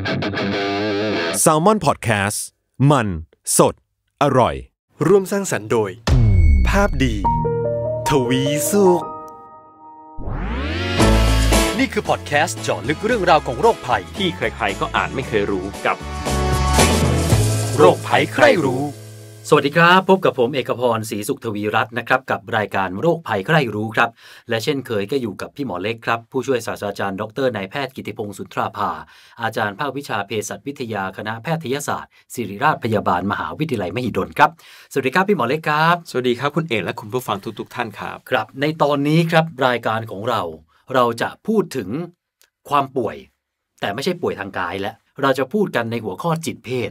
Salmon Podcast มันสดอร่อยร่วมสร้างสรรค์โดยภาพดีทวีสุขนี่คือพอดแคสต์เจาะลึกเรื่องราวของโรคภัยที่ใครๆก็อ่านไม่เคยรู้กับโรคภัยใครรู้สวัสดีครับพบกับผมเอกพรศรีสุขทวีรัตน์นะครับกับรายการโรคภัยใครรู้ครับและเช่นเคยก็อยู่กับพี่หมอเล็กครับผู้ช่วยศาสตราจารย์ดรนายแพทย์กิติพงศ์สุนทราภาอาจารย์ภาควิชาเภสัชวิทยาคณะแพทยศาสตร์ศิริราชพยาบาลมหาวิทยาลัยมหิดลครับสวัสดีครับพี่หมอเล็กครับสวัสดีครับคุณเอกและคุณผู้ฟังทุกท่านครับครับในตอนนี้ครับรายการของเราจะพูดถึงความป่วยแต่ไม่ใช่ป่วยทางกายและเราจะพูดกันในหัวข้อจิตเภท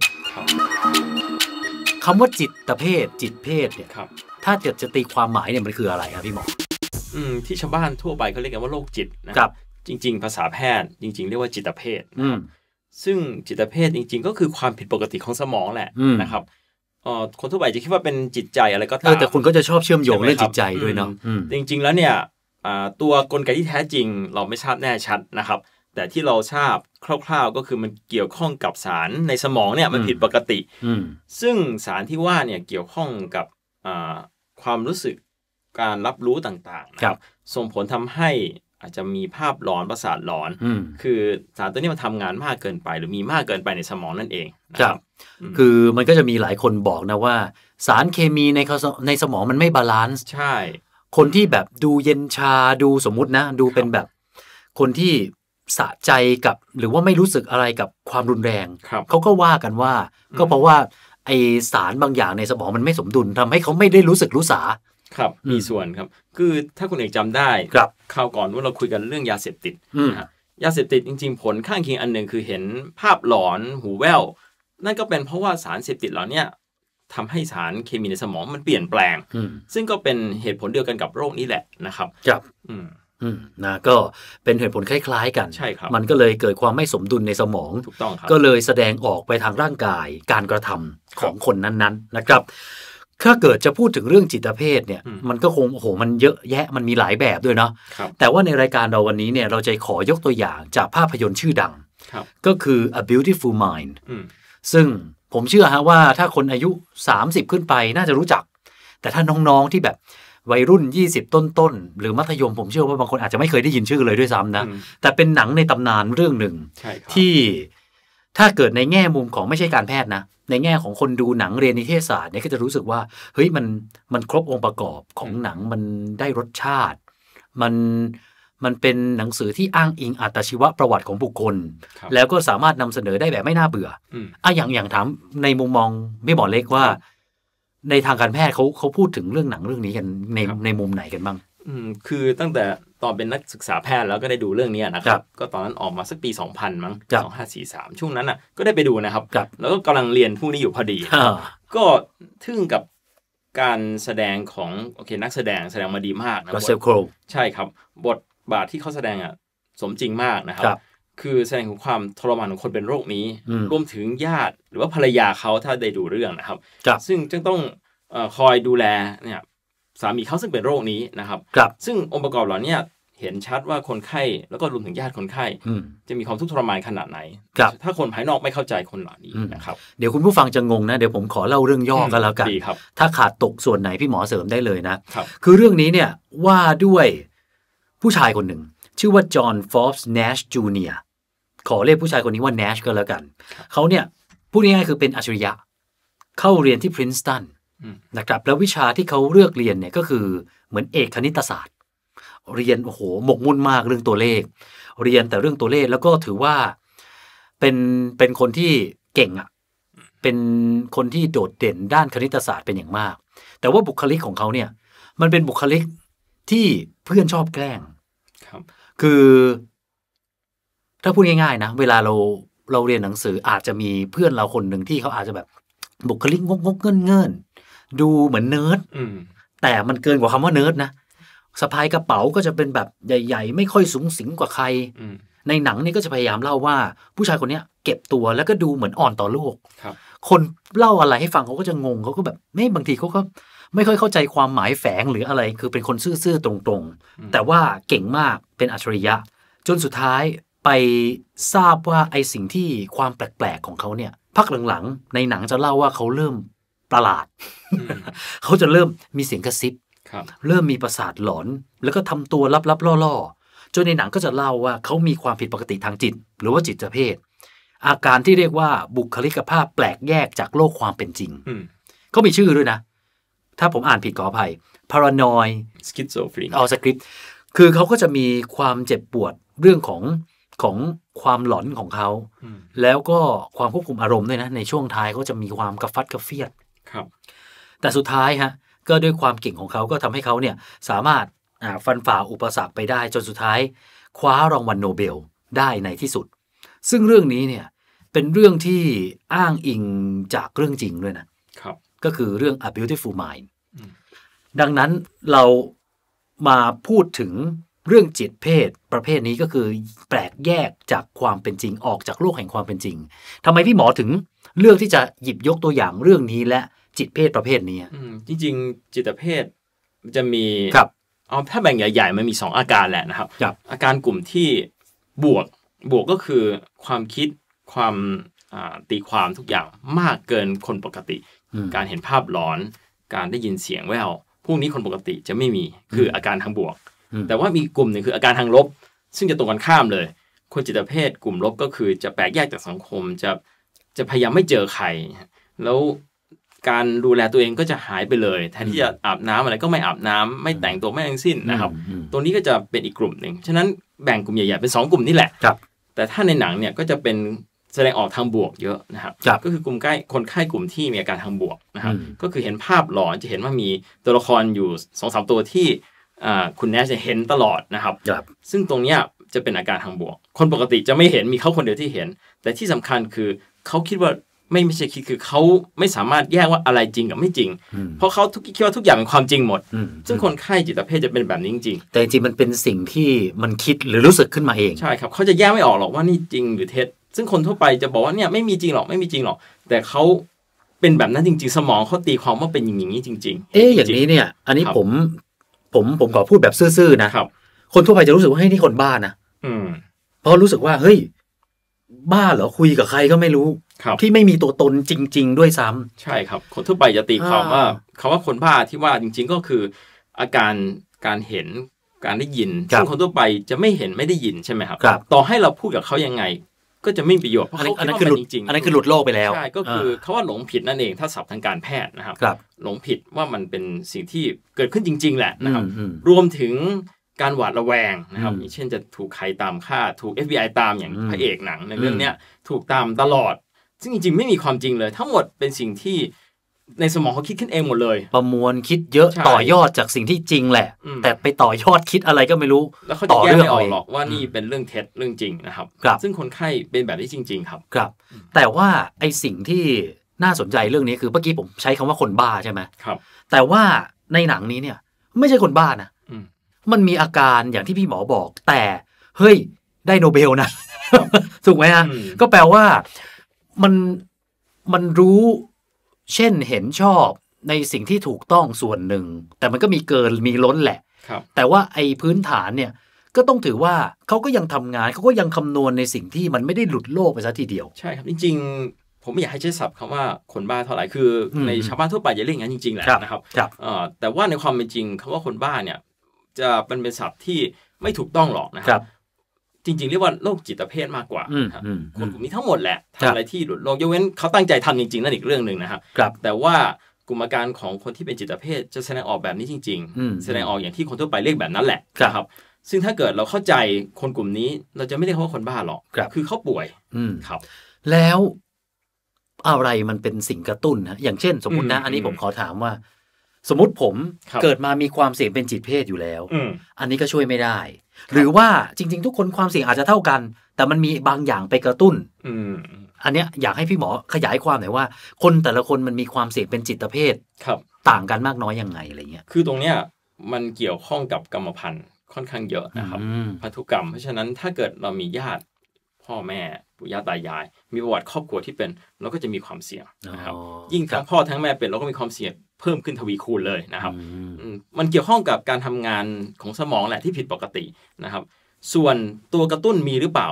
คำว่าจิตเภทเนี่ยถ้าจะตีความหมายเนี่ยมันคืออะไรครับพี่หมอที่ชาวบ้านทั่วไปเขาเรียกกันว่าโรคจิตนะครับจริงๆภาษาแพทย์จริงๆเรียกว่าจิตเภทซึ่งจิตเภทจริงๆก็คือความผิดปกติของสมองแหละนะครับคนทั่วไปจะคิดว่าเป็นจิตใจอะไรก็ตามแต่คุณก็จะชอบเชื่อมโยงเรื่องจิตใจด้วยเนาะจริงๆแล้วเนี่ยตัวกลไกที่แท้จริงเราไม่ทราบแน่ชัดนะครับแต่ที่เราทราบคร่าวๆก็คือมันเกี่ยวข้องกับสารในสมองเนี่ยมันผิดปกติซึ่งสารที่ว่าเนี่ยเกี่ยวข้องกับความรู้สึกการรับรู้ต่างๆนะครับส่งผลทำให้อาจจะมีภาพหลอนประสาทหลอนคือสารตัวนี้มันทำงานมากเกินไปหรือมีมากเกินไปในสมองนั่นเองนะครับคือมันก็จะมีหลายคนบอกนะว่าสารเคมีในสมองมันไม่บาลานซ์ใช่คนที่แบบดูเย็นชาดูสมมุตินะดูเป็นแบบคนที่สะใจกับหรือว่าไม่รู้สึกอะไรกับความรุนแรงเขาก็ว่ากันว่าก็เพราะว่าไอสารบางอย่างในสมองมันไม่สมดุลทำให้เขาไม่ได้รู้สึกรู้สาครับมีส่วนครับคือถ้าคุณเอกจำได้คราวก่อนว่าเราคุยกันเรื่องยาเสพติดยาเสพติดจริงๆผลข้างเคียงอันหนึ่งคือเห็นภาพหลอนหูแว่วนั่นก็เป็นเพราะว่าสารเสพติดเหล่านี้ทำให้สารเคมีในสมองมันเปลี่ยนแปลงซึ่งก็เป็นเหตุผลเดียวกันกับโรคนี้แหละนะครับครับนะก็เป็นเหตุผลคล้ายๆกันใช่ครับมันก็เลยเกิดความไม่สมดุลในสมองถูกต้องครับก็เลยแสดงออกไปทางร่างกายการกระทำของคนนั้นๆนะครับถ้าเกิดจะพูดถึงเรื่องจิตเภทเนี่ยมันก็คงโอ้โหมันเยอะแยะมันมีหลายแบบด้วยเนาะแต่ว่าในรายการเราวันนี้เนี่ยเราจะขอยกตัวอย่างจากภาพยนตร์ชื่อดังก็คือ A Beautiful Mind ซึ่งผมเชื่อฮะว่าถ้าคนอายุ30ขึ้นไปน่าจะรู้จักแต่ถ้าน้องๆที่แบบวัยรุ่น20ต้นๆหรือมัธยมผมเชื่อว่าบางคนอาจจะไม่เคยได้ยินชื่อเลยด้วยซ้ำนะแต่เป็นหนังในตำนานเรื่องหนึ่งที่ถ้าเกิดในแง่มุมของไม่ใช่การแพทย์นะในแง่ของคนดูหนังเรียนนิเทศศาสตร์เนี่ยก็จะรู้สึกว่าเฮ้ยมันครบองค์ประกอบของหนังมันได้รสชาติมันเป็นหนังสือที่อ้างอิงอัตชีวประวัติของบุคคลแล้วก็สามารถนำเสนอได้แบบไม่น่าเบื่ออย่างถามในมุมมองไม่บอกเล็กว่าในทางการแพทย์เขาพูดถึงเรื่องหนังเรื่องนี้กันในมุมไหนกันบ้างคือตั้งแต่ตอนเป็นนักศึกษาแพทย์แล้วก็ได้ดูเรื่องนี้นะครับก็ตอนนั้นออกมาสักปี2000มั้ง2543ช่วงนั้นน่ะก็ได้ไปดูนะครับแล้วก็กำลังเรียนพวกนี้อยู่พอดีก็ทึ่งกับการแสดงของนักแสดงมาดีมากนะใช่ครับบทบาทที่เขาแสดงสมจริงมากนะครับคือแสดงถึงความทรมานของคนเป็นโรคนี้รวมถึงญาติหรือว่าภรรยาเขาถ้าได้ดูเรื่องนะครับซึ่งจึงต้องคอยดูแลเนี่ยสามีเขาซึ่งเป็นโรคนี้นะครับซึ่งองค์ประกอบเหล่านี้เห็นชัดว่าคนไข้แล้วก็รวมถึงญาติคนไข้จะมีความทุกข์ทรมานขนาดไหนถ้าคนภายนอกไม่เข้าใจคนเหล่านี้นะครับเดี๋ยวคุณผู้ฟังจะงงนะเดี๋ยวผมขอเล่าเรื่องย่อกันแล้วกันถ้าขาดตกส่วนไหนพี่หมอเสริมได้เลยนะคือเรื่องนี้เนี่ยว่าด้วยผู้ชายคนหนึ่งชื่อว่าจอห์นฟอร์บส์แนชจูเนียร์ขอเรียกผู้ชายคนนี้ว่าแนชก็แล้วกันเขาเนี่ยพูดง่ายๆคือเป็นอัจฉริยะเข้าเรียนที่พรินสตันนะครับแล้ววิชาที่เขาเลือกเรียนเนี่ยก็คือเหมือนเอกคณิตศาสตร์เรียนโอ้โหหมกมุ่นมากเรื่องตัวเลขเรียนแต่เรื่องตัวเลขแล้วก็ถือว่าเป็นคนที่เก่งอ่ะเป็นคนที่โดดเด่นด้านคณิตศาสตร์เป็นอย่างมากแต่ว่าบุคลิกของเขาเนี่ยมันเป็นบุคลิกที่เพื่อนชอบแกล้งคือถ้าพูดง่ายๆนะเวลาเราเรียนหนังสืออาจจะมีเพื่อนเราคนหนึ่งที่เขาอาจจะแบบบุคลิกงกเงินดูเหมือนเนิร์ดแต่มันเกินกว่าคำว่าเนิร์ดนะสะพายกระเป๋าก็จะเป็นแบบใหญ่ๆไม่ค่อยสูงสิงกว่าใครในหนังนี่ก็จะพยายามเล่าว่าผู้ชายคนนี้เก็บตัวแล้วก็ดูเหมือนอ่อนต่อโลกคนเล่าอะไรให้ฟังเขาก็จะงงเขาก็แบบไม่บางทีเขาก็ไม่ค่อยเข้าใจความหมายแฝงหรืออะไรคือเป็นคนซื่อๆตรงๆแต่ว่าเก่งมากเป็นอัจฉริยะจนสุดท้ายไปทราบว่าไอสิ่งที่ความแปลกๆของเขาเนี่ยพักหลังๆในหนังจะเล่าว่าเขาเริ่มประหลาด เขาจะเริ่มมีเสียงกระซิบเริ่มมีประสาทหลอนแล้วก็ทำตัวลับๆล่อๆจนในหนังก็จะเล่าว่าเขามีความผิดปกติทางจิตหรือว่าจิตเภทอาการที่เรียกว่าบุคลิกภาพแปลกแยกจากโลกความเป็นจริงเขามีชื่อด้วยนะถ้าผมอ่านผิดขออภัย paranoid schizophrenia สคริปต์คือเขาก็จะมีความเจ็บปวดเรื่องของความหลอนของเขาแล้วก็ความควบคุมอารมณ์ด้วยนะในช่วงท้ายก็จะมีความกระฟัดกระเฟียดแต่สุดท้ายฮะก็ด้วยความเก่งของเขาก็ทำให้เขาเนี่ยสามารถฟันฝ่าอุปสรรคไปได้จนสุดท้ายคว้ารางวัลโนเบลได้ในที่สุดซึ่งเรื่องนี้เนี่ยเป็นเรื่องที่อ้างอิงจากเรื่องจริงด้วยนะครับก็คือเรื่อง A Beautiful Mind ดังนั้นเรามาพูดถึงเรื่องจิตเพศประเภทนี้ก็คือแปลกแยกจากความเป็นจริงออกจากโลกแห่งความเป็นจริงทำไมพี่หมอถึงเลือกที่จะหยิบยกตัวอย่างเรื่องนี้และจิตเพศประเภทนี้จริงๆจิตเพศจะมีเอาถ้าแบ่งใหญ่ๆมันมี2อาการแหละนะครับอาการกลุ่มที่บวกก็คือความคิดความตีความทุกอย่างมากเกินคนปกติการเห็นภาพหลอนการได้ยินเสียงแว่วพวกนี้คนปกติจะไม่มีคืออาการทางบวกแต่ว่ามีกลุ่มหนึ่งคืออาการทางลบซึ่งจะตรงกันข้ามเลยคนจิตเภทกลุ่มลบก็คือจะแปลกแยกจากสังคมจะพยายามไม่เจอใครแล้วการดูแลตัวเองก็จะหายไปเลยแทนที่จะอาบน้ำอะไรก็ไม่อาบน้ำไม่แต่งตัวไม่ทั้งสิ้นนะครับตัวนี้ก็จะเป็นอีกกลุ่มหนึ่งฉะนั้นแบ่งกลุ่มใหญ่ๆเป็น2กลุ่มนี่แหละแต่ถ้าในหนังเนี่ยก็จะเป็นแสดงออกทางบวกเยอะนะครับก็คือกลุ่มคนไข้กลุ่มที่มีอาการทางบวกนะครับก็คือเห็นภาพหลอนจะเห็นว่ามีตัวละครอยู่ 2-3 ตัวที่คุณแนชจะเห็นตลอดนะครับซึ่งตรงเนี้ยจะเป็นอาการทางบวกคนปกติจะไม่เห็นมีเขาคนเดียวที่เห็นแต่ที่สำคัญคือเขาคิดว่าไม่ใช่คิดคือเขาไม่สามารถแยกว่าอะไรจริงกับไม่จริงเพราะเขาคิดว่าทุกอย่างเป็นความจริงหมดซึ่งคนไข้จิตเภทจะเป็นแบบนี้จริงๆแต่จริงมันเป็นสิ่งที่มันคิดหรือรู้สึกขึ้นมาเองใช่ครับเขาจะแยกไม่ออกหรอกว่านี่จริงหรือเท็จซึ่งคนทั่วไปจะบอกว่าเนี่ยไม่มีจริงหรอกไม่มีจริงหรอกแต่เขาเป็นแบบนั้นจริงๆสมองเขาตีความว่าเป็นอย่างนี้จริงๆอย่างนี้เนี่ยอันนี้ผมขอพูดแบบซื่อๆนะคนทั่วไปจะรู้สึกว่าเฮ้ยนี่คนบ้านะเพราะรู้สึกว่าเฮ้ยบ้าเหรอคุยกับใครก็ไม่รู้ที่ไม่มีตัวตนจริงๆด้วยซ้ำใช่ครับคนทั่วไปจะตีความว่าคำว่าคนบ้าที่ว่าจริงๆก็คืออาการเห็นการได้ยินซึ่งคนทั่วไปจะไม่เห็นไม่ได้ยินใช่ไหมครับต่อให้เราพูดกับเขายังไงก็จะไม่มีประโยชน์เพราะเขาคิดว่าเป็นจริงๆอันนั้นคือหลุดโลกไปแล้วใช่ก็คือเขาว่าหลงผิดนั่นเองถ้าศัพท์ทางการแพทย์นะครับหลงผิดว่ามันเป็นสิ่งที่เกิดขึ้นจริงๆแหละนะครับรวมถึงการหวาดระแวงนะครับอย่างเช่นจะถูกใครตามฆ่าถูก FBI ตามอย่างพระเอกหนังในเรื่องเนี้ยถูกตามตลอดซึ่งจริงๆไม่มีความจริงเลยทั้งหมดเป็นสิ่งที่ในสมองเขาคิดขึ้นเองหมดเลยประมวลคิดเยอะต่อยอดจากสิ่งที่จริงแหละแต่ไปต่อยอดคิดอะไรก็ไม่รู้แล้วเขาจะแยกไม่ออกหรอกว่านี่เป็นเรื่องเท็จเรื่องจริงนะครับซึ่งคนไข้เป็นแบบนี้จริงๆครับครับแต่ว่าไอสิ่งที่น่าสนใจเรื่องนี้คือเมื่อกี้ผมใช้คำว่าคนบ้าใช่ไหมครับแต่ว่าในหนังนี้เนี่ยไม่ใช่คนบ้านะมันมีอาการอย่างที่พี่หมอบอกแต่เฮ้ยได้โนเบลนะ ถูกไหมฮะก็แปลว่ามันรู้เช่นเห็นชอบในสิ่งที่ถูกต้องส่วนหนึ่งแต่มันก็มีเกินมีล้นแหละแต่ว่าไอ้พื้นฐานเนี่ยก็ต้องถือว่าเขาก็ยังทำงานเขาก็ยังคำนวณในสิ่งที่มันไม่ได้หลุดโลกไปซะทีเดียวใช่ครับจริงๆผมไม่อยากให้ใช้ศัพท์คำว่าคนบ้าเท่าไหร่คือในชาวบ้านทั่วไปจะเรียกอย่างนั้นจริงๆแหละนะครับแต่ว่าในความเป็นจริงคำว่าคนบ้าเนี่ยจะเป็นศัพท์ที่ไม่ถูกต้องหรอกนะครับจริงๆเรียกว่าโรคจิตเภทมากกว่าคนกลุ่มนี้ทั้งหมดแหละทำอะไรที่หลุดโลกยกเว้นเขาตั้งใจทำจริงๆนั่นอีกเรื่องนึงนะครับแต่ว่ากลุ่มอาการของคนที่เป็นจิตเภทจะแสดงออกแบบนี้จริงๆแสดงออกอย่างที่คนทั่วไปเรียกแบบนั้นแหละครับซึ่งถ้าเกิดเราเข้าใจคนกลุ่มนี้เราจะไม่เรียกเขาว่าคนบ้าหรอกคือเขาป่วยครับแล้วอะไรมันเป็นสิ่งกระตุ้นนะอย่างเช่นสมมุตินะอันนี้ผมขอถามว่าสมมุติผมเกิดมามีความเสี่ยงเป็นจิตเภทอยู่แล้วอันนี้ก็ช่วยไม่ได้หรือว่าจริงๆทุกคนความเสี่ยงอาจจะเท่ากันแต่มันมีบางอย่างไปกระตุ้นอันเนี้ยอยากให้พี่หมอขยายความหน่อยว่าคนแต่ละคนมันมีความเสี่ยงเป็นจิตเภทต่างกันมากน้อยยังไงอะไรเงี้ยคือตรงเนี้ยมันเกี่ยวข้องกับกรรมพันธุ์ค่อนข้างเยอะนะครับพันธุกรรมเพราะฉะนั้นถ้าเกิดเรามีญาติพ่อแม่ปู่ย่าตายายมีประวัติครอบครัวที่เป็นเราก็จะมีความเสี่ยงนะครับยิ่งทั้งพ่อทั้งแม่เป็นเราก็มีความเสี่ยงเพิ่มขึ้นทวีคูณเลยนะครับมันเกี่ยวข้องกับการทำงานของสมองแหละที่ผิดปกตินะครับส่วนตัวกระตุ้นมีหรือเปล่า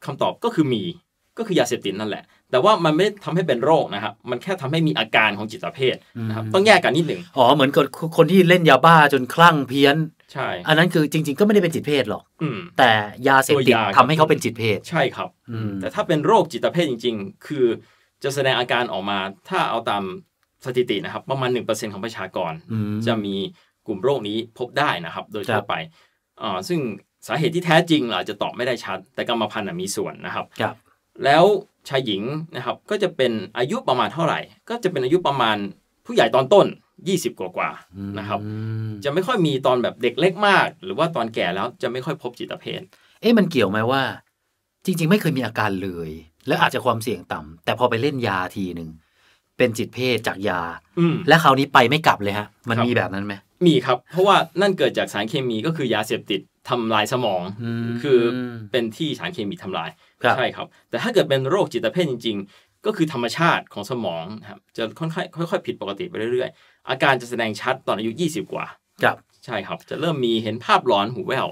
คำตอบก็คือยาเสพติดนั่นแหละแต่ว่ามันไม่ทำให้เป็นโรคนะครับมันแค่ทำให้มีอาการของจิตเภทนะครับต้องแยกกันนิดหนึ่งเหมือนกับคนที่เล่นยาบ้าจนคลั่งเพี้ยนใช่อันนั้นคือจริงๆก็ไม่ได้เป็นจิตเภทหรอกแต่ยาเสพติดทำให้เขาเป็นจิตเภทใช่ครับแต่ถ้าเป็นโรคจิตเภทจริงๆคือจะแสดงอาการออกมาถ้าเอาตามสถิตินะครับประมาณ 1% ของประชากรจะมีกลุ่มโรคนี้พบได้นะครับโดยทั่วไปซึ่งสาเหตุที่แท้จริงอาจจะตอบไม่ได้ชัดแต่กรรมพันธุ์มีส่วนนะครับแล้วชายหญิงนะครับก็จะเป็นอายุประมาณเท่าไหร่ก็จะเป็นอายุประมาณผู้ใหญ่ตอนต้น20กว่านะครับจะไม่ค่อยมีตอนแบบเด็กเล็กมากหรือว่าตอนแก่แล้วจะไม่ค่อยพบจิตเภทมันเกี่ยวไหมว่าจริงๆไม่เคยมีอาการเลยและอาจจะความเสี่ยงต่ำแต่พอไปเล่นยาทีนึงเป็นจิตเภทจากยาและคราวนี้ไปไม่กลับเลยฮะมันมีแบบนั้นไหมมีครับเพราะว่านั่นเกิดจากสารเคมีก็คือยาเสพติดทำลายสมองคือเป็นที่สารเคมีทำลายใช่ครับแต่ถ้าเกิดเป็นโรคจิตเภทจริงๆก็คือธรรมชาติของสมองครับจะค่อยๆผิดปกติไปเรื่อยๆอาการจะแสดงชัดตอนอายุ20กว่าใช่ครับจะเริ่มมีเห็นภาพหลอนหูแว่ว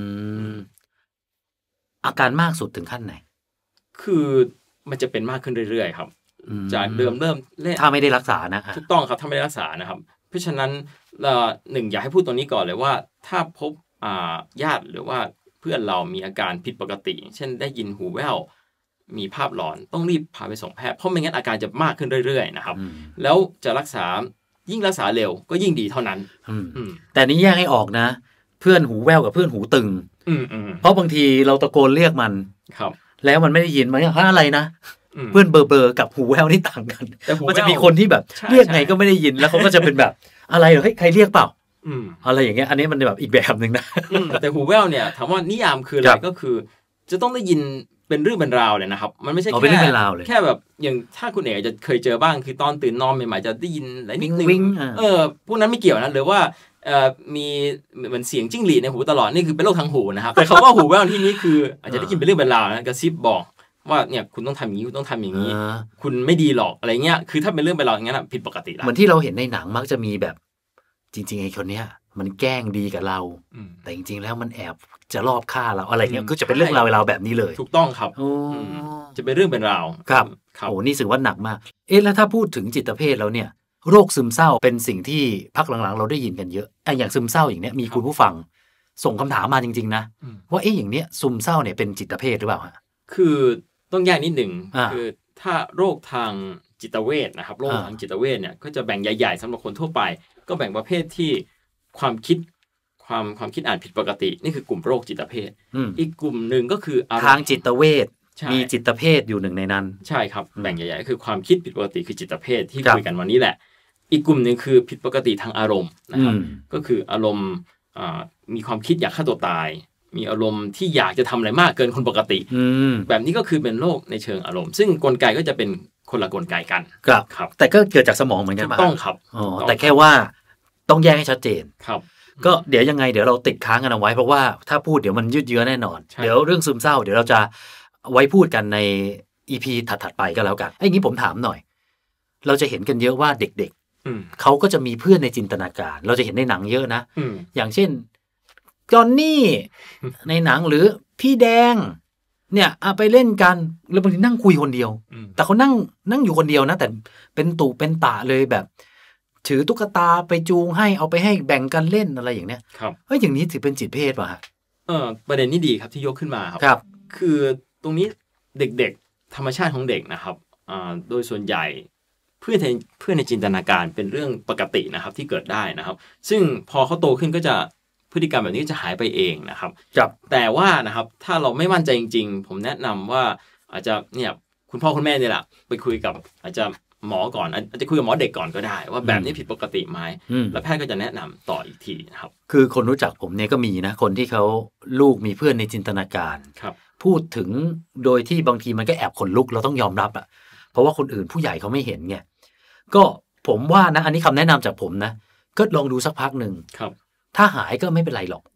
อาการมากสุดถึงขั้นไหนคือมันจะเป็นมากขึ้นเรื่อยๆครับจากเดิมเริ่มถ้าไม่ได้รักษานะถูกต้องครับถ้าไม่ได้รักษานะครับเพราะฉะนั้นหนึ่งอยากให้พูดตรงนี้ก่อนเลยว่าถ้าพบญาติหรือว่าเพื่อนเรามีอาการผิดปกติเช่นได้ยินหูแว่วมีภาพหลอนต้องรีบพาไปส่งแพทย์เพราะไม่งั้นอาการจะมากขึ้นเรื่อยๆนะครับแล้วจะรักษายิ่งรักษาเร็วก็ยิ่งดีเท่านั้นแต่นี้แยกให้ออกนะเพื่อนหูแว่วกับเพื่อนหูตึงเพราะบางทีเราตะโกนเรียกมันแล้วมันไม่ได้ยินมันอะไรนะเพื่อนเบอร์กับหูแว่วนี่ต่างกันมันจะมีคนที่แบบเรียกไงก็ไม่ได้ยินแล้วเขาก็จะเป็นแบบอะไรเหรอใครเรียกเปล่าอะไรอย่างเงี้ยอันนี้มันแบบอีกแบบนึงนะแต่หูแว่วเนี่ยถามว่านิยามคืออะไรก็คือจะต้องได้ยินเป็นเรื่องเป็นราวเลยนะครับมันไม่ใช่แค่แบบอย่างถ้าคุณเอกจะเคยเจอบ้างคือตอนตื่นนอนใหม่ๆจะได้ยินอะไรนิดนึงพวกนั้นไม่เกี่ยวนะหรือว่ามีเหมือนเสียงจิ้งหรีดในหูตลอดนี่คือเป็นโรคทางหูนะครับแต่เขาว่าหูแว่วที่นี้คืออาจจะได้ยินเป็นเรื่องเป็นราวนะกระซิบบอกว่าเนี่ยคุณต้องทำอย่างนี้คุณต้องทำอย่างนี้คุณไม่ดีหรอกอะไรเงี้ยคือถ้าเป็นเรื่องเป็นราวอย่างนั้นผิดปกติแล้วเหมือนที่เราเห็นในหนังมักจะมีแบบจริงๆไอ้คนเนี้ยมันแกล้งดีกับเราแต่จริงๆแล้วมันแอบจะลอบฆ่าเราอะไรเงี้ยก็จะเป็นเรื่องราวแบบนี้เลยถูกต้องครับจะเป็นเรื่องเป็นราวครับโอ้นี่ถือว่าหนักมากแล้วถ้าพูดถึงจิตเภทแล้วเนี่ยโรคซึมเศร้าเป็นสิ่งที่พักหลังๆเราได้ยินกันเยอะอย่างซึมเศร้าอย่างเนี้ยมีคุณผู้ฟังส่งคำถามมาจริงๆนะว่าอย่างเนี้ยซึมเศร้าเนี่ยเป็นจิตเภทหรือเปล่าฮะคือต้องแยกนิดหนึ่งคือถ้าโรคทางจิตเวชนะครับโรคทางจิตเวชเนี่ยก็จะแบ่งใหญ่ๆสำหรับคนทั่วไปก็แบ่งประเภทที่ความคิดอ่านผิดปกตินี่คือกลุ่มโรคจิตเภทอีกกลุ่มหนึ่งก็คือทางจิตเวชมีจิตเภทอยู่หนึ่งในนั้นใช่ครับแบ่งใหญ่ๆคือความคิดผิดปกติคือจิตเภทที่คุยกันวันนี้แหละอีกกลุ่มหนึ่งคือผิดปกติทางอารมณ์นะครับก็คืออารมณ์มีความคิดอยากฆ่าตัวตายมีอารมณ์ที่อยากจะทำอะไรมากเกินคนปกติแบบนี้ก็คือเป็นโรคในเชิงอารมณ์ซึ่งกลไกก็จะเป็นคนละกลไกกันครับแต่ก็เกิดจากสมองเหมือนกันต้องครับแต่แค่ว่าต้องแยกให้ชัดเจนครับก็เดี๋ยวยังไงเดี๋ยวเราติดค้างกันเอาไว้เพราะว่าถ้าพูดเดี๋ยวมันยืดเยื้อแน่นอนเดี๋ยวเรื่องซึมเศร้าเดี๋ยวเราจะไว้พูดกันใน EP ถัดๆไปก็แล้วกันไอ้งี้ผมถามหน่อยเราจะเห็นกันเยอะว่าเด็กๆเขาก็จะมีเพื่อนในจินตนาการเราจะเห็นในหนังเยอะนะอย่างเช่นจอนนี่ในหนังหรือพี่แดงเนี่ยไปเล่นกันแล้วบางทีนั่งคุยคนเดียวแต่เขานั่งอยู่คนเดียวนะแต่เป็นตุเป็นตะเลยแบบถือตุ๊กตาไปจูงให้เอาไปให้แบ่งกันเล่นอะไรอย่างเนี้ยอย่างนี้ถือเป็นจิตเภทป่ะฮะประเด็นนี้ดีครับที่ยกขึ้นมาครับคือตรงนี้เด็กๆธรรมชาติของเด็กนะครับโดยส่วนใหญ่เพื่อนในจินตนาการเป็นเรื่องปกตินะครับที่เกิดได้นะครับซึ่งพอเขาโตขึ้นก็จะพฤติกรรมแบบนี้จะหายไปเองนะครับแต่ว่านะครับถ้าเราไม่มั่นใจจริงๆผมแนะนำว่าอาจจะเนี่ยคุณพ่อคุณแม่เนี่ยแหละไปคุยกับอาจจะหมอก่อนอาจจะคุยกับหมอเด็กก่อนก็ได้ว่าแบบนี้ผิดปกติไหมแล้วแพทย์ก็จะแนะนำต่ออีกทีนะครับคือคนรู้จักผมเนี่ยก็มีนะคนที่เขาลูกมีเพื่อนในจินตนาการพูดถึงโดยที่บางทีมันก็แอบขนลุกเราต้องยอมรับอ่ะเพราะว่าคนอื่นผู้ใหญ่เขาไม่เห็นไงก็ผมว่านะอันนี้คำแนะนำจากผมนะก็ลองดูสักพักหนึ่งถ้าหายก็ไม่เป็นไรหรอก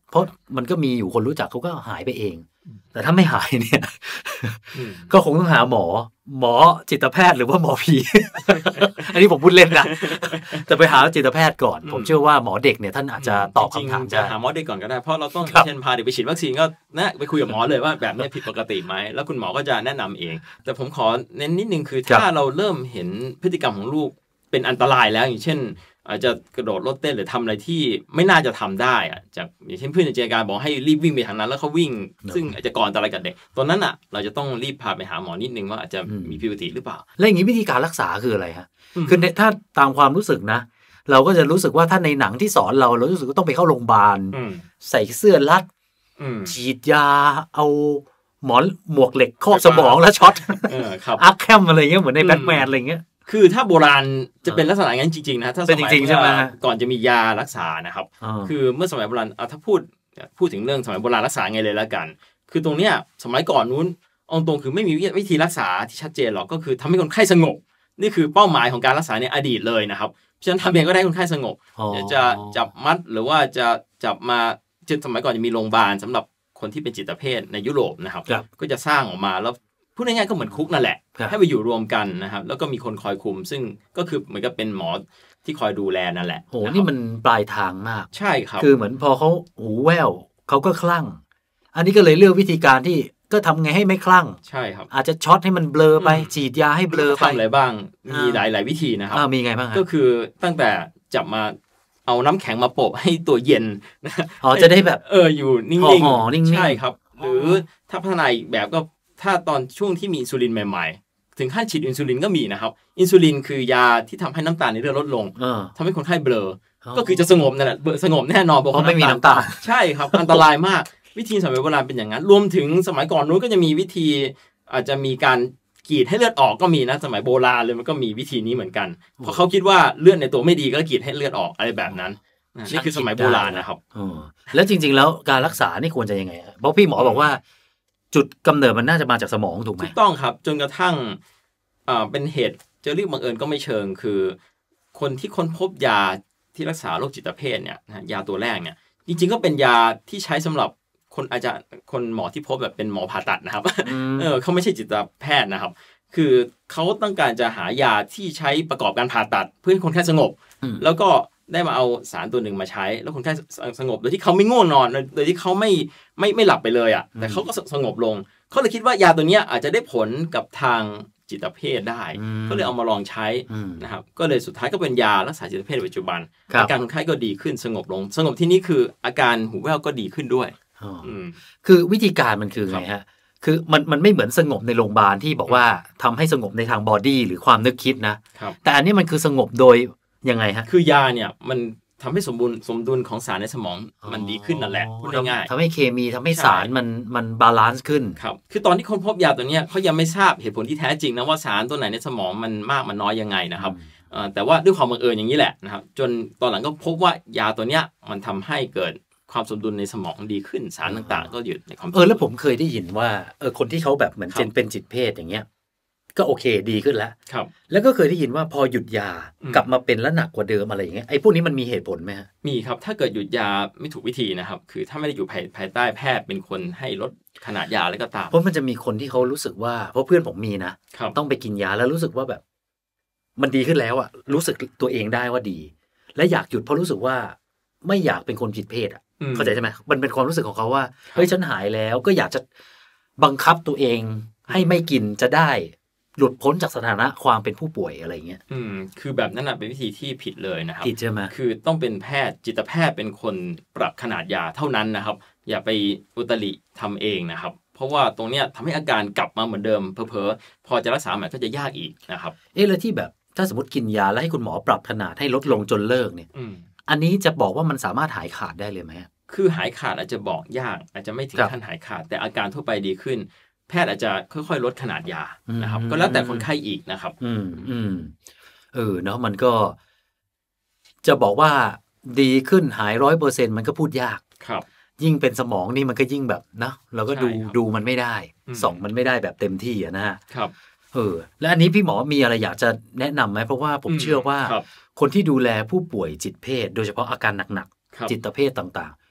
เพราะมันก็มีอยู่คนรู้จักเขาก็หายไปเองแต่ถ้าไม่หายเนี่ยก็คงต้องหาหมอจิตแพทย์หรือว่าหมอผี อันนี้ผมพูดเล่นนะแต่ไปหาจิตแพทย์ก่อนผมเชื่อว่าหมอเด็กเนี่ยท่านอาจจะตอบคำถามจะหาหมอเด็กก่อนก็ได้เพราะเราต้องเช่นพาเด็กไปฉีดวัคซีนก็นะไปคุยกับหมอเลยว่าแบบนี้ผิดปกติไหมแล้วคุณหมอก็จะแนะนำเองแต่ผมขอเน้นนิดนึงคือถ้าเราเริ่มเห็นพฤติกรรมของลูกเป็นอันตรายแล้วอย่างเช่นอาจจะกระโดดรถเต้นหรือทำอะไรที่ไม่น่าจะทำได้อะจากอย่างเช่นเพื่อนในจินตนาการบอกให้รีบวิ่งไปทางนั้นแล้วเขาวิ่งซึ่งอาจจะก่ออันตรายกับเด็กตอนนั้นอ่ะเราจะต้องรีบพาไปหาหมอนิดนึงว่าอาจจะมีผิดปกติหรือเปล่าแล้วอย่างนี้วิธีการรักษาคืออะไรฮะคือถ้าตามความรู้สึกนะเราก็จะรู้สึกว่าถ้าในหนังที่สอนเรารู้สึกว่าต้องไปเข้าโรงพยาบาลใส่เสื้อรัดฉีดยาเอาหมวกเหล็กครอบสมองแล้วช็อตอาร์แคมอะไรเงี้ยเหมือนในแบทแมนอะไรเงี้ยคือถ้าโบราณจะเป็นลักษณะงั้นจริงๆนะถ้าสมัยก่อนจะมียารักษานะครับคือเมื่อสมัยโบราณถ้าพูดถึงเรื่องสมัยโบราณรักษาไงเลยแล้วกันคือตรงเนี้ยสมัยก่อนนู้นเอาตรงคือไม่มีวิธีรักษาที่ชัดเจนหรอกก็คือทำให้คนไข้สงบนี่คือเป้าหมายของการรักษาในอดีตเลยนะครับเพราะฉะนั้นทำเองก็ได้คนไข้สงบจะจับมัดหรือว่าจะจับมาสมัยก่อนจะมีโรงพยาบาลสำหรับคนที่เป็นจิตเภทในยุโรปนะครับก็จะสร้างออกมาแล้วพูดง่ายๆก็เหมือนคุกนั่นแหละให้ไปอยู่รวมกันนะครับแล้วก็มีคนคอยคุมซึ่งก็คือเหมือนกับเป็นหมอที่คอยดูแลนั่นแหละโหนี่มันปลายทางมากใช่ครับคือเหมือนพอเขาหูแว่วเขาก็คลั่งอันนี้ก็เลยเลือกวิธีการที่ก็ทำไงให้ไม่คลั่งใช่ครับอาจจะช็อตให้มันเบลอไปฉีดยาให้เบลอไปทำอะไรบ้างมีหลายวิธีนะครับมีไงบ้างก็คือตั้งแต่จับมาเอาน้ำแข็งมาโปะให้ตัวเย็นจะได้แบบอยู่นิ่งๆใช่ครับหรือถ้าพัฒนาอีกแบบก็ถ้าตอนช่วงที่มีอินซูลินใหม่ๆถึงขั้นฉีดอินซูลินก็มีนะครับอินซูลินคือยาที่ทำให้น้ำตาลในเลือดลดลงทำให้คนไข้เบลอก็คือจะสงบนั่นแหละสงบแน่นอนเพราะไม่มีน้ำตาลใช่ครับอันตรายมากวิธีสมัยโบราณเป็นอย่างนั้นรวมถึงสมัยก่อนนู้นก็จะมีวิธีอาจจะมีการกรีดให้เลือดออกก็มีนะสมัยโบราณเลยมันก็มีวิธีนี้เหมือนกันเพราะเขาคิดว่าเลือดในตัวไม่ดีก็กรีดให้เลือดออกอะไรแบบนั้นนี่คือสมัยโบราณนะครับแล้วจริงๆแล้วการรักษานี่ควรจะยังไงเพราะพี่หมอบอกว่าจุดกำเนิดมันน่าจะมาจากสมองถูกไหมถูกต้องครับจนกระทั่งเป็นเหตุจะเรียกบังเอิญก็ไม่เชิงคือคนที่ค้นพบยาที่รักษาโรคจิตเภทเนี่ยยาตัวแรกเนี่ยจริงๆก็เป็นยาที่ใช้สำหรับคนหมอที่พบแบบเป็นหมอผ่าตัดนะครับเขาไม่ใช่จิตแพทย์นะครับคือเขาต้องการจะหายาที่ใช้ประกอบการผ่าตัดเพื่อให้คนไข้สงบแล้วก็ได้มาเอาสารตัวหนึ่งมาใช้แล้วคนไข้สงบโดยที่เขาไม่ง่วงนอนโดยที่เขาไม่หลับไปเลยอ่ะแต่เขาก็สงบลงเขาเลยคิดว่ายาตัวนี้อาจจะได้ผลกับทางจิตเภทได้ก็เลยเอามาลองใช้นะครับก็เลยสุดท้ายก็เป็นยารักษาจิตเภทปัจจุบันอาการคนไข้ก็ดีขึ้นสงบลงสงบที่นี้คืออาการหูแว่วก็ดีขึ้นด้วยคือวิธีการมันคือไงฮะคือมันไม่เหมือนสงบในโรงพยาบาลที่บอกว่าทำให้สงบในทางบอดี้หรือความนึกคิดนะแต่อันนี้มันคือสงบโดยยังไงฮะคือยาเนี่ยมันทำให้สมดุลของสารในสมองมันดีขึ้นนั่นแหละพูดง่ายๆทำให้เคมีทำให้สารมันบาลานซ์ขึ้นครับคือตอนที่ค้นพบยาตัวนี้เขายังไม่ทราบเหตุผลที่แท้จริงนะว่าสารตัวไหนในสมองมันมากมันน้อยยังไงนะครับแต่ว่าด้วยความบังเอิญอย่างนี้แหละนะครับจนตอนหลังก็พบว่ายาตัวเนี้ยมันทำให้เกิดความสมดุลในสมองดีขึ้นสารต่างๆก็หยุดในความแล้วผมเคยได้ยินว่าคนที่เขาแบบเหมือนเป็นจิตเภทอย่างเงี้ยก็โอเคดีขึ้นแล้วครับแล้วก็เคยได้ยินว่าพอหยุดยากลับมาเป็นแล้วหนักกว่าเดิมอะไรอย่างเงี้ยไอ้พวกนี้มันมีเหตุผลไหมฮะมีครับถ้าเกิดหยุดยาไม่ถูกวิธีนะครับคือถ้าไม่ได้อยู่ภายใต้แพทย์เป็นคนให้ลดขนาดยาแล้วก็ตามเพราะมันจะมีคนที่เขารู้สึกว่าเพราะเพื่อนผมมีนะต้องไปกินยาแล้วรู้สึกว่าแบบมันดีขึ้นแล้วอ่ะรู้สึกตัวเองได้ว่าดีและอยากหยุดเพราะรู้สึกว่าไม่อยากเป็นคนผิดเพศอ่ะเข้าใจใช่ไหมมันเป็นความรู้สึกของเขาว่าเฮ้ยฉันหายแล้วก็อยากจะบังคับตัวเองให้ไม่กินจะได้หลุดพ้นจากสถานะความเป็นผู้ป่วยอะไรเงี้ยคือแบบนั้นเป็นวิธีที่ผิดเลยนะครับผิดใช่ไหมคือต้องเป็นแพทย์จิตแพทย์เป็นคนปรับขนาดยาเท่านั้นนะครับอย่าไปอุตริทำเองนะครับเพราะว่าตรงเนี้ยทำให้อาการกลับมาเหมือนเดิมเผลอๆพอจะรักษาใหม่ก็จะยากอีกนะครับแล้วที่แบบถ้าสมมติกินยาแล้วให้คุณหมอปรับขนาดให้ลดลงจนเลิกเนี่ยอันนี้จะบอกว่ามันสามารถหายขาดได้เลยไหมคือหายขาดอาจจะบอกยากอาจจะไม่ถึงขั้นหายขาดแต่อาการทั่วไปดีขึ้นแพทย์อาจจะค่อยๆลดขนาดยานะครับก็แล้วแต่คนไข้อีกนะครับเนาะมันก็จะบอกว่าดีขึ้นหาย 100% มันก็พูดยากครับยิ่งเป็นสมองนี่มันก็ยิ่งแบบนะเราก็ดูมันไม่ได้ส่องมันไม่ได้แบบเต็มที่นะฮะครับแล้วอันนี้พี่หมอมีอะไรอยากจะแนะนำไหมเพราะว่าผมเชื่อว่าคนที่ดูแลผู้ป่วยจิตเภทโดยเฉพาะอาการหนักๆจิตเภทต่างๆ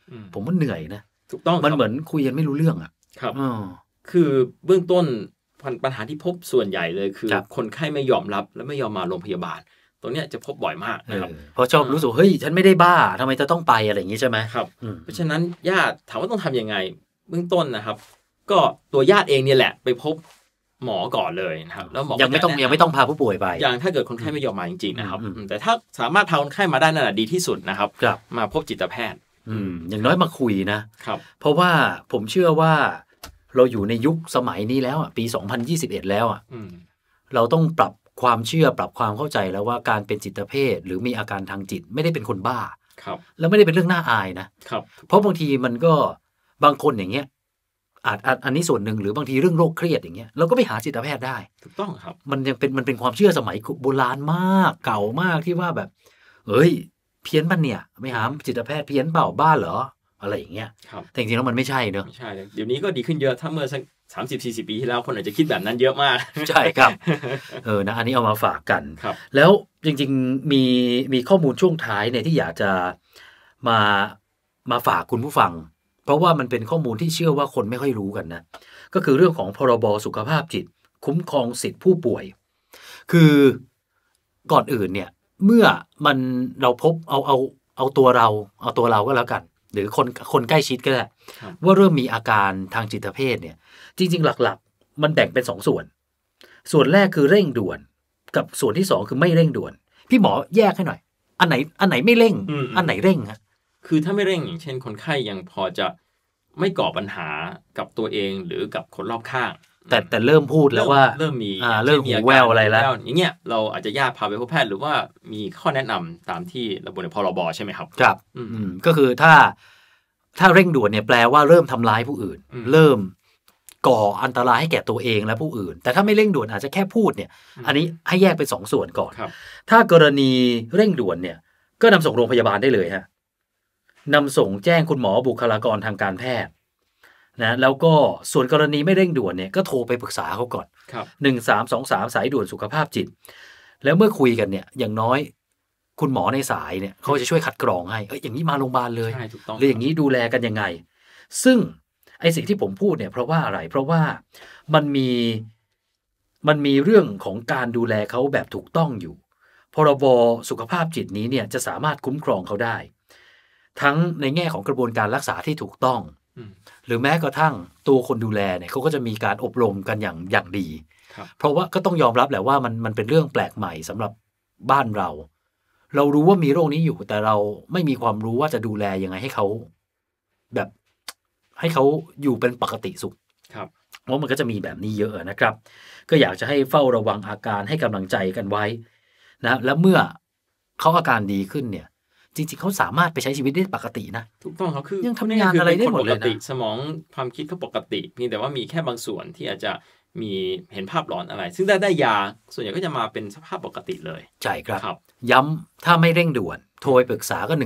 ผมว่าเหนื่อยนะถูกต้องมันเหมือนคุยกันไม่รู้เรื่องอ่ะครับคือเบื้องต้นปัญหาที่พบส่วนใหญ่เลยคือคนไข้ไม่ยอมรับและไม่ยอมมาโรงพยาบาลตรงนี้จะพบบ่อยมากนะครับเพราะชอบรู้สึกเฮ้ยฉันไม่ได้บ้าทำไมจะต้องไปอะไรอย่างนี้ใช่ไหมครับเพราะฉะนั้นญาติถามว่าต้องทำยังไงเบื้องต้นนะครับก็ตัวญาติเองเนี่ยแหละไปพบหมอก่อนเลยนะครับแล้วหมอยังไม่ต้องพาผู้ป่วยไปอย่างถ้าเกิดคนไข้ไม่ยอมมาจริงๆนะครับแต่ถ้าสามารถพาคนไข้มาได้นั่นแหละดีที่สุดนะครับมาพบจิตแพทย์อย่างน้อยมาคุยนะครับเพราะว่าผมเชื่อว่าเราอยู่ในยุคสมัยนี้แล้วปี2021แล้วเราต้องปรับความเชื่อปรับความเข้าใจแล้วว่าการเป็นจิตเภทหรือมีอาการทางจิตไม่ได้เป็นคนบ้าแล้วไม่ได้เป็นเรื่องน่าอายนะเพราะบางทีมันก็บางคนอย่างเงี้ยอันนี้ส่วนหนึ่งหรือบางทีเรื่องโรคเครียดอย่างเงี้ยเราก็ไปหาจิตแพทย์ได้ถูกต้องครับมันเป็นความเชื่อสมัยโบราณมากเก่ามากที่ว่าแบบเอ้ยเพี้ยนบ้านเนี่ยไม่หาจิตแพทย์เพี้ยนเปล่าบ้าเหรออะไรอย่างเงี้ยแต่จริงๆแล้วมันไม่ใช่เนอะไม่ใช่เดี๋ยวนี้ก็ดีขึ้นเยอะถ้าเมื่อสัก30-40 ปีที่แล้วคนอาจจะคิดแบบนั้นเยอะมากใช่ครับนะอันนี้เอามาฝากกันแล้วจริงๆมีข้อมูลช่วงท้ายเนี่ยที่อยากจะมาฝากคุณผู้ฟังเพราะว่ามันเป็นข้อมูลที่เชื่อว่าคนไม่ค่อยรู้กันนะก็คือเรื่องของพรบสุขภาพจิตคุ้มครองสิทธิผู้ป่วยคือก่อนอื่นเนี่ยเมื่อเราพบเอาตัวเราก็แล้วกันหรือคนใกล้ชิดก็ได้ว่าเริ่มมีอาการทางจิตเภทเนี่ยจริงๆหลักๆมันแบ่งเป็น2ส่วนแรกคือเร่งด่วนกับส่วนที่2คือไม่เร่งด่วนพี่หมอแยกให้หน่อยอันไหนไม่เร่งอันไหนเร่งฮะคือถ้าไม่เร่งอย่างเช่นคนไข้ยังพอจะไม่ก่อปัญหากับตัวเองหรือกับคนรอบข้างแต่เริ่มพูดแล้วว่าเริ่มมีหูแววอะไรแล้วอย่างเงี้ยเราอาจจะญาติพาไปพบแพทย์หรือว่ามีข้อแนะนำตามที่ระบุในพรบใช่ไหมครับครับก็คือถ้าเร่งด่วนเนี่ยแปลว่าเริ่มทำร้ายผู้อื่นเริ่มก่ออันตรายให้แก่ตัวเองและผู้อื่นแต่ถ้าไม่เร่งด่วนอาจจะแค่พูดเนี่ยอันนี้ให้แยกเป็น2ส่วนก่อนถ้ากรณีเร่งด่วนเนี่ยก็นำส่งโรงพยาบาลได้เลยฮะนำส่งแจ้งคุณหมอบุคลากรทางการแพทย์นะแล้วก็ส่วนกรณีไม่เร่งด่วนเนี่ยก็โทรไปปรึกษาเขาก่อน1323สายด่วนสุขภาพจิตแล้วเมื่อคุยกันเนี่ยอย่างน้อยคุณหมอในสายเนี่ยเขาจะช่วยคัดกรองให้อย่างนี้มาโรงพยาบาลเลยหรืออย่างนี้ดูแลกันยังไงซึ่งไอ้สิ่งที่ผมพูดเนี่ยเพราะว่าอะไรเพราะว่ามันมีเรื่องของการดูแลเขาแบบถูกต้องอยู่พรบสุขภาพจิตนี้เนี่ยจะสามารถคุ้มครองเขาได้ทั้งในแง่ของกระบวนการรักษาที่ถูกต้องหรือแม้กระทั่งตัวคนดูแลเนี่ยเขาก็จะมีการอบรมกันอย่างดีเพราะว่าก็ต้องยอมรับแหละว่ามันเป็นเรื่องแปลกใหม่สำหรับบ้านเรารู้ว่ามีโรคนี้อยู่แต่เราไม่มีความรู้ว่าจะดูแลยังไงให้เขาแบบให้เขาอยู่เป็นปกติสุขเพราะมันก็จะมีแบบนี้เยอะนะครับก็อยากจะให้เฝ้าระวังอาการให้กำลังใจกันไว้นะแล้วเมื่อเขาอาการดีขึ้นเนี่ยจริงๆเขาสามารถไปใช้ชีวิตได้ปกตินะถูกต้องเขาคือยังทำงานอะไรได้หมดเลยนะสมองความคิดเขาปกติเพียงแต่ว่ามีแค่บางส่วนที่อาจจะมีเห็นภาพหลอนอะไรซึ่งได้ยาส่วนใหญ่ก็จะมาเป็นสภาพปกติเลยใช่ครับย้ำถ้าไม่เร่งด่วนโทรไปปรึกษาก็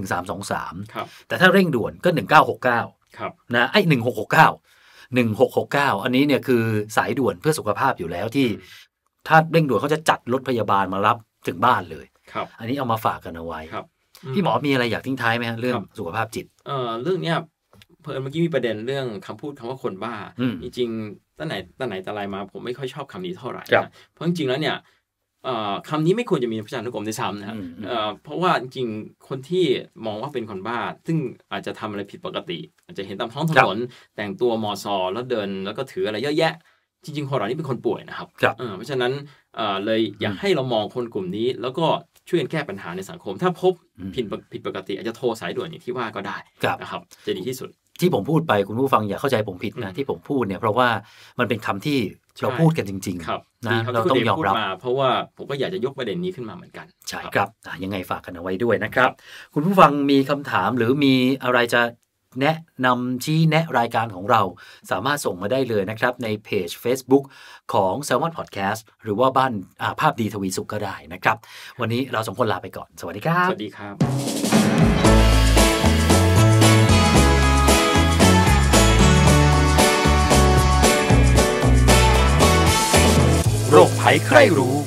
1323แต่ถ้าเร่งด่วนก็1969 ครับนะไอ้1669อันนี้เนี่ยคือสายด่วนเพื่อสุขภาพอยู่แล้วที่ถ้าเร่งด่วนเขาจะจัดรถพยาบาลมารับถึงบ้านเลยอันนี้เอามาฝากกันเอาไว้พี่หมอมีอะไรอยากทิ้งท้ายไหมฮะเรื่องสุขภาพจิตเรื่องเนี้ยเมื่อกี้มีประเด็นเรื่องคำพูดคำว่าคนบ้าจริงๆตั้งไหนแต่ไรมาผมไม่ค่อยชอบคำนี้เท่าไหร่นะเพราะจริงๆแล้วเนี่ยคำนี้ไม่ควรจะมีในพจนานุกรมด้วยซ้ำนะเพราะว่าจริงๆคนที่มองว่าเป็นคนบ้าซึ่งอาจจะทำอะไรผิดปกติอาจจะเห็นตามท้องถนนแต่งตัวมอซอแล้วเดินแล้วก็ถืออะไรเยอะแยะจริงๆคนเหล่านี้เป็นคนป่วยนะครับเพราะฉะนั้นเลยอยากให้เรามองคนกลุ่มนี้แล้วก็ช่วยกันแก้ปัญหาในสังคมถ้าพบผิดปกติอาจจะโทรสายด่วนอย่างที่ว่าก็ได้นะครับจะดีที่สุดที่ผมพูดไปคุณผู้ฟังอย่าเข้าใจผมผิดนะที่ผมพูดเนี่ยเพราะว่ามันเป็นคำที่เราพูดกันจริงๆนะเราต้องยอมรับเพราะว่าผมก็อยากจะยกประเด็นนี้ขึ้นมาเหมือนกันใช่ครับยังไงฝากกันเอาไว้ด้วยนะครับคุณผู้ฟังมีคำถามหรือมีอะไรจะแนะนำชี้แนะรายการของเราสามารถส่งมาได้เลยนะครับในเพจ Facebook ของ Salmon Podcast หรือว่าบ้านภาพดีทวีสุขก็ได้นะครับวันนี้เราสองคนลาไปก่อนสวัสดีครับสวัสดีครับโรคภัยใครรู้